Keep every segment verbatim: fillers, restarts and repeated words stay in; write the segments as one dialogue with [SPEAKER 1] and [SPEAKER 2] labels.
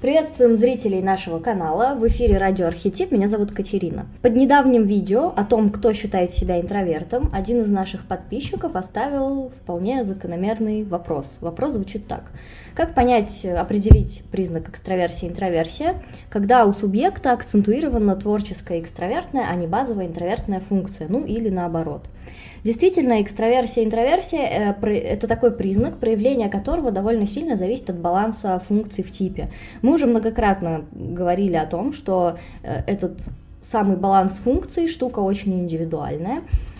[SPEAKER 1] Приветствуем зрителей нашего канала, в эфире Радио Архетип, меня зовут Катерина. Под недавним видео о том, кто считает себя интровертом, один из наших подписчиков оставил вполне закономерный вопрос. Вопрос звучит так. Как понять, определить признак экстраверсия и интроверсия, когда у субъекта акцентуирована творческая экстравертная, а не базовая интровертная функция, ну или наоборот. Действительно, экстраверсия и интроверсия – это такой признак, проявление которого довольно сильно зависит от баланса функций в типе. Мы уже многократно говорили о том, что этот самый баланс функций – штука очень индивидуальная,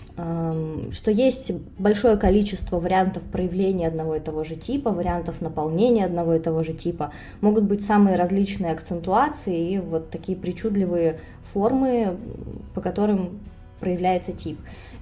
[SPEAKER 1] что есть большое количество вариантов проявления одного и того же типа, вариантов наполнения одного и того же типа. Могут быть самые различные акцентуации и вот такие причудливые формы, по которым проявляется тип.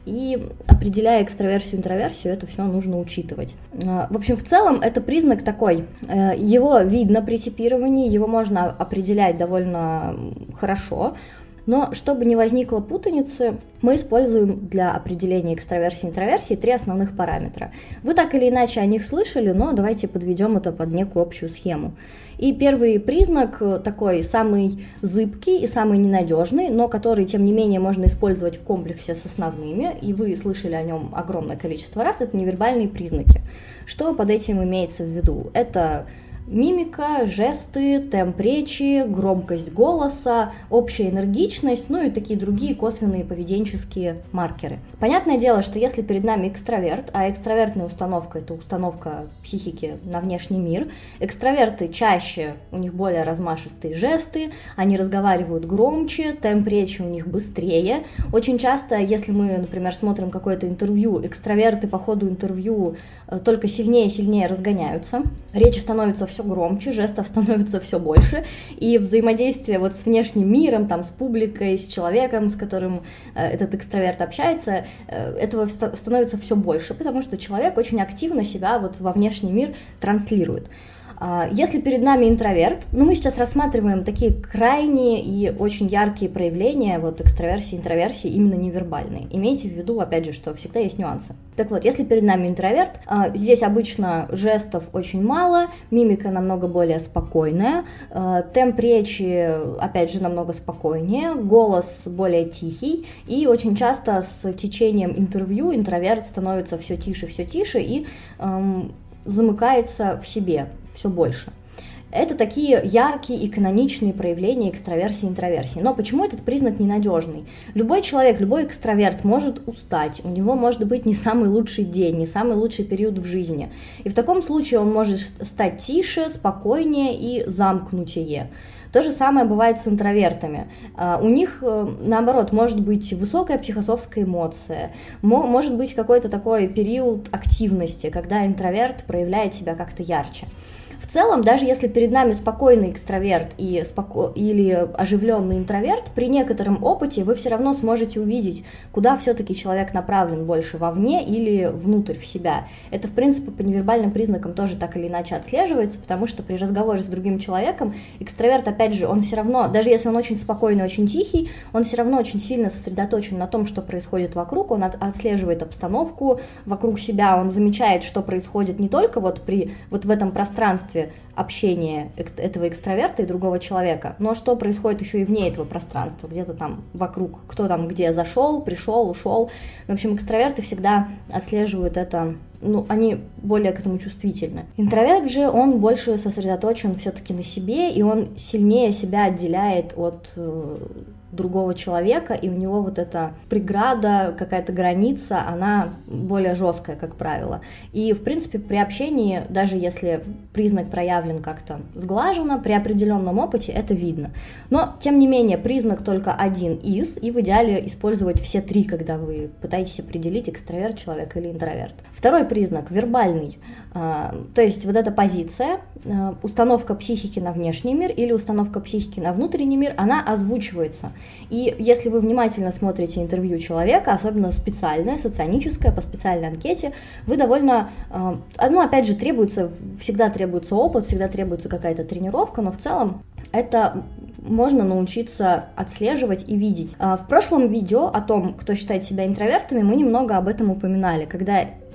[SPEAKER 1] И определяя экстраверсию и интроверсию, это все нужно учитывать. В общем, в целом это признак такой, его видно при типировании, его можно определять довольно хорошо, но чтобы не возникло путаницы, мы используем для определения экстраверсии и интроверсии три основных параметра. Вы так или иначе о них слышали, но давайте подведем это под некую общую схему. И первый признак такой самый зыбкий и самый ненадежный, но который, тем не менее, можно использовать в комплексе с основными, и вы слышали о нем огромное количество раз, это невербальные признаки. Что под этим имеется в виду? Это мимика, жесты, темп речи, громкость голоса, общая энергичность, ну и такие другие косвенные поведенческие маркеры. Понятное дело, что если перед нами экстраверт, а экстравертная установка – это установка психики на внешний мир, экстраверты чаще, у них более размашистые жесты, они разговаривают громче, темп речи у них быстрее. Очень часто, если мы, например, смотрим какое-то интервью, экстраверты по ходу интервью только сильнее и сильнее разгоняются, речь становится все громче, жестов становится все больше, и взаимодействие вот с внешним миром, там, с публикой, с человеком, с которым э, этот экстраверт общается, э, этого становится все больше, потому что человек очень активно себя вот во внешний мир транслирует. Если перед нами интроверт, ну мы сейчас рассматриваем такие крайние и очень яркие проявления вот экстраверсии, интроверсии, именно невербальные. Имейте в виду, опять же, что всегда есть нюансы. Так вот, если перед нами интроверт, здесь обычно жестов очень мало, мимика намного более спокойная, темп речи, опять же, намного спокойнее, голос более тихий, и очень часто с течением интервью интроверт становится все тише, все тише и эм, замыкается в себе все больше. Это такие яркие и каноничные проявления экстраверсии и интроверсии. Но почему этот признак ненадежный? Любой человек, любой экстраверт может устать, у него может быть не самый лучший день, не самый лучший период в жизни. И в таком случае он может стать тише, спокойнее и замкнутее. То же самое бывает с интровертами. У них, наоборот, может быть высокая психософская эмоция, может быть какой-то такой период активности, когда интроверт проявляет себя как-то ярче. В целом, даже если перед нами спокойный экстраверт и споко... или оживленный интроверт, при некотором опыте вы все равно сможете увидеть, куда все-таки человек направлен больше вовне или внутрь в себя. Это, в принципе, по невербальным признакам тоже так или иначе отслеживается, потому что при разговоре с другим человеком экстраверт, опять же, он все равно, даже если он очень спокойный, очень тихий, он все равно очень сильно сосредоточен на том, что происходит вокруг, он от... отслеживает обстановку вокруг себя, он замечает, что происходит не только вот, при... вот в этом пространстве общения этого экстраверта и другого человека, но что происходит еще и вне этого пространства, где-то там вокруг, кто там где зашел, пришел, ушел. В общем, экстраверты всегда отслеживают это, ну, они более к этому чувствительны. Интроверт же, он больше сосредоточен все-таки на себе, и он сильнее себя отделяет от э, другого человека, и у него вот эта преграда, какая-то граница, она более жесткая, как правило. И, в принципе, при общении, даже если признак проявлен как-то сглаженно, при определенном опыте это видно. Но, тем не менее, признак только один из, и в идеале использовать все три, когда вы пытаетесь определить, экстраверт человек или интроверт. Второй признак – вербальный. То есть вот эта позиция, установка психики на внешний мир или установка психики на внутренний мир, она озвучивается. И если вы внимательно смотрите интервью человека, особенно специальное, соционическое, по специальной анкете, вы довольно, ну опять же, требуется, всегда требуется опыт, всегда требуется какая-то тренировка, но в целом это можно научиться отслеживать и видеть. В прошлом видео о том, кто считает себя интровертами, мы немного об этом упоминали, когда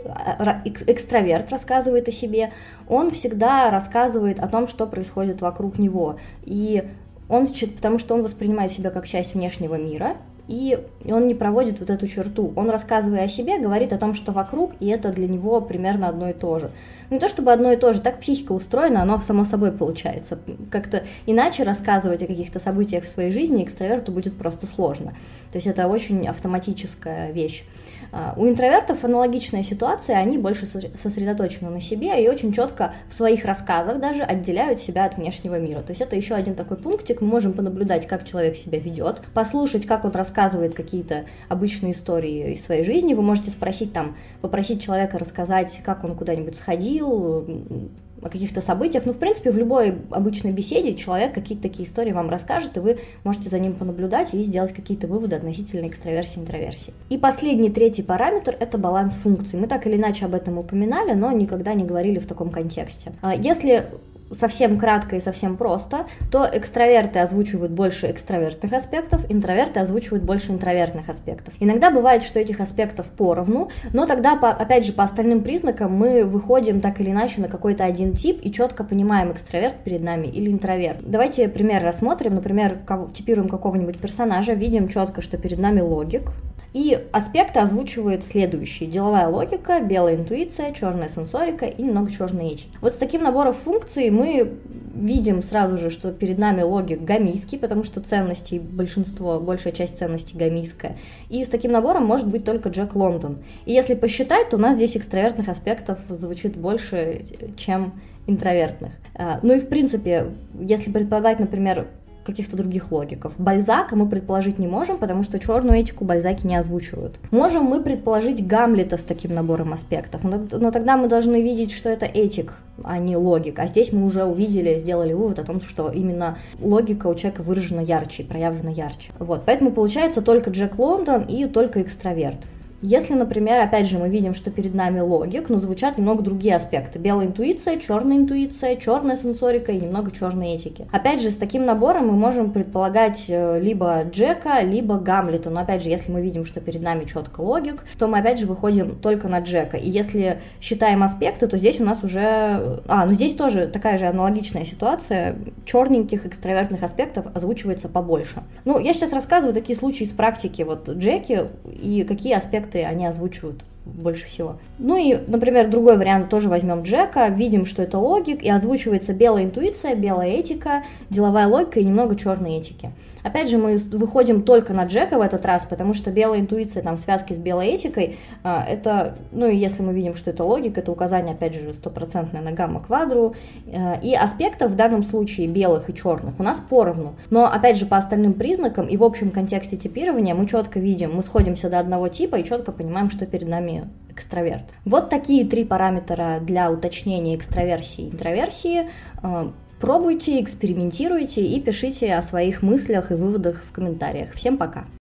[SPEAKER 1] экстраверт рассказывает о себе, он всегда рассказывает о том, что происходит вокруг него. И он, потому что он воспринимает себя как часть внешнего мира, и он не проводит вот эту черту. Он, рассказывая о себе, говорит о том, что вокруг, и это для него примерно одно и то же. Ну, не то чтобы одно и то же, так психика устроена, оно само собой получается. Как-то иначе рассказывать о каких-то событиях в своей жизни экстраверту будет просто сложно. То есть это очень автоматическая вещь. У интровертов аналогичная ситуация, они больше сосредоточены на себе и очень четко в своих рассказах даже отделяют себя от внешнего мира. То есть это еще один такой пунктик, мы можем понаблюдать, как человек себя ведет, послушать, как он рассказывает какие-то обычные истории из своей жизни. Вы можете спросить там, попросить человека рассказать, как он куда-нибудь сходил, о каких-то событиях. Ну, в принципе, в любой обычной беседе человек какие-то такие истории вам расскажет, и вы можете за ним понаблюдать и сделать какие-то выводы относительно экстраверсии и интроверсии. И последний, третий параметр – это баланс функций. Мы так или иначе об этом упоминали, но никогда не говорили в таком контексте. Если совсем кратко и совсем просто, то экстраверты озвучивают больше экстравертных аспектов, интроверты озвучивают больше интровертных аспектов. Иногда бывает, что этих аспектов поровну, но тогда, по, опять же, по остальным признакам мы выходим так или иначе на какой-то один тип и четко понимаем, экстраверт перед нами или интроверт. Давайте пример рассмотрим. Например, типируем какого-нибудь персонажа, видим четко, что перед нами логик. И аспекты озвучивают следующие: деловая логика, белая интуиция, черная сенсорика и немного черной этики. Вот с таким набором функций мы видим сразу же, что перед нами логик гамийский, потому что ценностей большинство, большая часть ценностей гамийская. И с таким набором может быть только Джек Лондон. И если посчитать, то у нас здесь экстравертных аспектов звучит больше, чем интровертных. Ну и в принципе, если предполагать, например, каких-то других логиков. Бальзака мы предположить не можем, потому что черную этику бальзаки не озвучивают. Можем мы предположить Гамлета с таким набором аспектов, но, но тогда мы должны видеть, что это этик, а не логик. А здесь мы уже увидели, сделали вывод о том, что именно логика у человека выражена ярче, проявлена ярче. Вот, поэтому получается только Джек Лондон и только экстраверт. Если, например, опять же мы видим, что перед нами логик, но звучат немного другие аспекты. Белая интуиция, черная интуиция, черная сенсорика и немного черной этики. Опять же, с таким набором мы можем предполагать либо Джека, либо Гамлета. Но опять же, если мы видим, что перед нами четко логик, то мы опять же выходим только на Джека. И если считаем аспекты, то здесь у нас уже... А, ну здесь тоже такая же аналогичная ситуация. Черненьких экстравертных аспектов озвучивается побольше. Ну, я сейчас рассказываю такие случаи из практики. Вот Джеки и какие аспекты они озвучивают больше всего. Ну и, например, другой вариант, тоже возьмем Джека, видим, что это логик, и озвучивается белая интуиция, белая этика, деловая логика и немного черной этики. Опять же, мы выходим только на Джека в этот раз, потому что белая интуиция там в связке с белой этикой, это, ну и если мы видим, что это логика, это указание, опять же, стопроцентное на гамма-квадру, и аспектов в данном случае белых и черных у нас поровну. Но, опять же, по остальным признакам и в общем контексте типирования мы четко видим, мы сходимся до одного типа и четко понимаем, что перед нами экстраверт. Вот такие три параметра для уточнения экстраверсии и интроверсии. Пробуйте, экспериментируйте и пишите о своих мыслях и выводах в комментариях. Всем пока!